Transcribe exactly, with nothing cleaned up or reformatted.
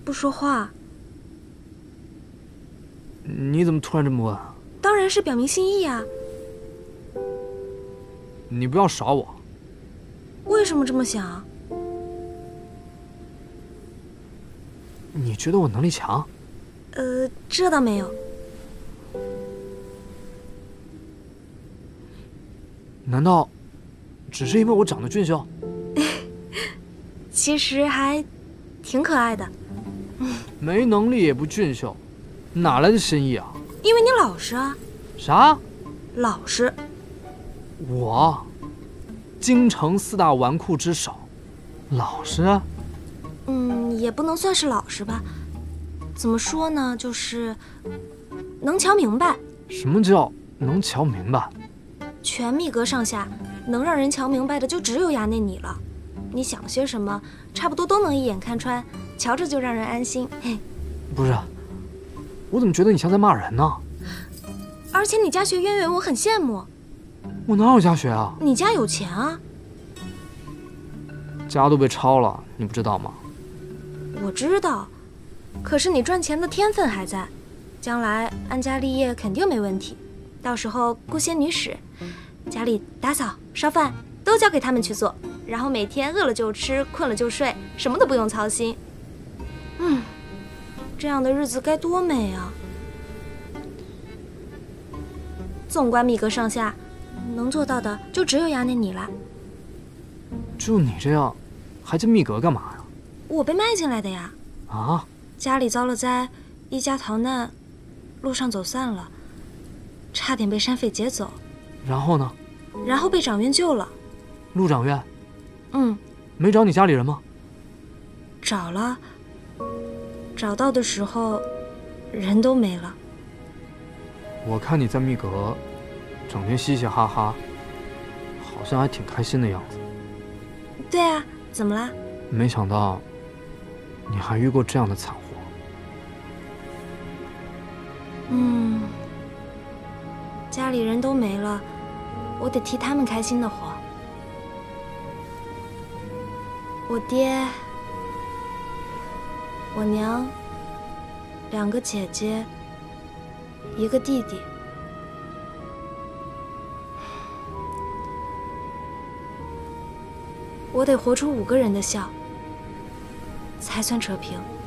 不说话。 你怎么突然这么问啊？ 当然是表明心意啊。 你不要耍我。 为什么这么想？ 你觉得我能力强？ 呃，这倒没有。 难道只是因为我长得俊秀？ 其实还挺可爱的。 没能力也不俊秀，哪来的心意啊？ 因为你老实啊。 啥？ 老实。 我，京城四大纨绔之首，老实？ 嗯，也不能算是老实吧。怎么说呢？就是能瞧明白。 什么叫能瞧明白？ 全密阁上下，能让人瞧明白的就只有衙内你了。你想些什么，差不多都能一眼看穿，瞧着就让人安心。嘿， 不是，我怎么觉得你像在骂人呢？ 而且你家学渊源，我很羡慕。 我哪有家学啊？ 你家有钱啊？ 家都被抄了，你不知道吗？ 我知道，可是你赚钱的天分还在，将来安家立业肯定没问题。到时候雇些女使，家里打扫、烧饭都交给他们去做，然后每天饿了就吃，困了就睡，什么都不用操心。嗯，这样的日子该多美啊！纵观密阁上下，能做到的就只有衙内你了。 就你这样，还进密阁干嘛呀？ 我被卖进来的呀。 啊？ 家里遭了灾，一家逃难，路上走散了，差点被山匪劫走。 然后呢？ 然后被长院救了。 陆长院？ 嗯。 没找你家里人吗？ 找了，找到的时候，人都没了。 我看你在密阁，整天嘻嘻哈哈，好像还挺开心的样子。 对啊，怎么啦？ 没想到，你还遇过这样的惨祸。 嗯，家里人都没了，我得替他们开心的活。我爹，我娘，两个姐姐，一个弟弟。我得活出五个人的笑，才算扯平。